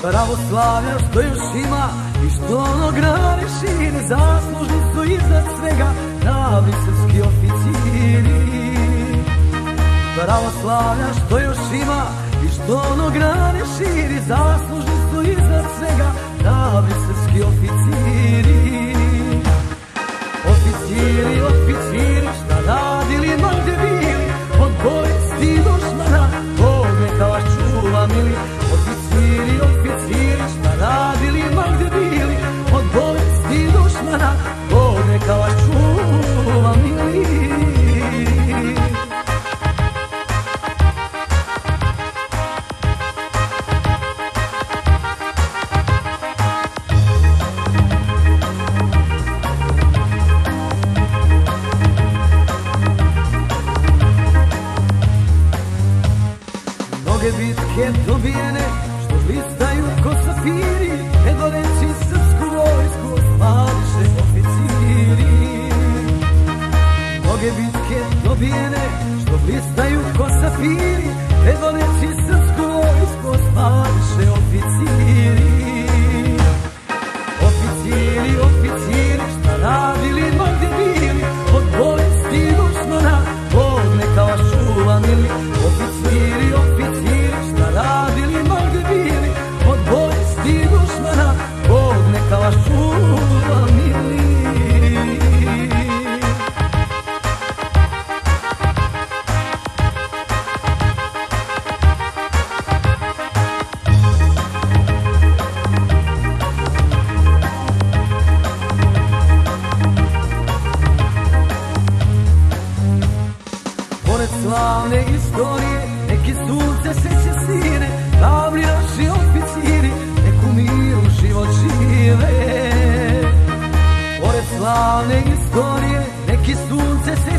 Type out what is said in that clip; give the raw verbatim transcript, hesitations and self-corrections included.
Pravoslavlja što još ima i što ono grane šire, zaslužni su iznad svega hrabri srpski oficiri. Pravoslavlja što još ima i što ono grane širi, zaslužni su iznad svega hrabri srpski oficiri. Oficiri, oficiri, šta radili, ma gde bili, od bolesti dušmana, Bog neka vas čuva mili. Oficiri, oficiri, šta radili, ma gde bili, od bolesti dušmana, Bog neka vas čuva mili. Mnoge bitke dobijene, što blistaju ko safiri, predvodeći srpsku vojsku osvadiše oficiri. Mnoge bitke dobijene, što blistaju ko safiri, predvodeći srpsku vojsku osvadiše oficiri. Oficiri, oficiri, šta radili, ma gde bili, od bolesti dušmana, Bog neka vas čuva mili. Oficiri, oficiri, šta radili, ma gde bili, od bolesti dušmana, Bog neka vas čuva mili. Pored slavne istorije, neki sunce seće sine, hrabri naši oficiri, nek u miru život žive. Pored slavne istorije, neki sunce seće